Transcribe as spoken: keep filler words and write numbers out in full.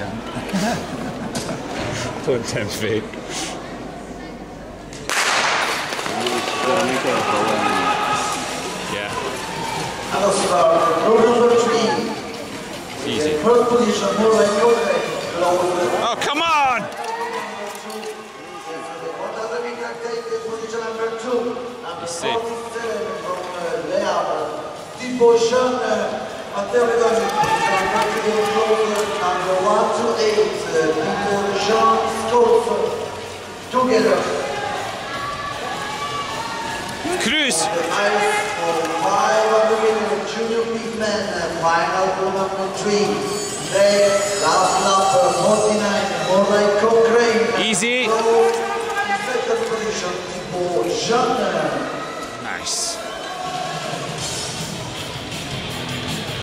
Point times feet. Yeah. Easy. Oh, come on! He's safe. Together. Cruz! Junior big man, final number three. Last lap, forty-nine, more like Cochrane. Easy. Second position, Jean.